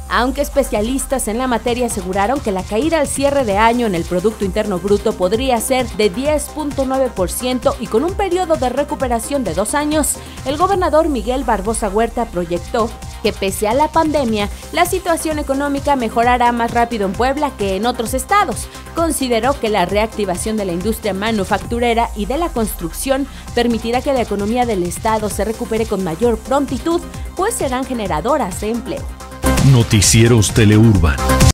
aunque especialistas en la materia aseguraron que la caída al cierre de año en el Producto Interno Bruto podría ser de 10.9% y con un periodo de recuperación de 2 años, el gobernador Miguel Barbosa Huerta proyectó que pese a la pandemia, la situación económica mejorará más rápido en Puebla que en otros estados. Consideró que la reactivación de la industria manufacturera y de la construcción permitirá que la economía del estado se recupere con mayor prontitud, pues serán generadoras de empleo. Noticieros Teleurban.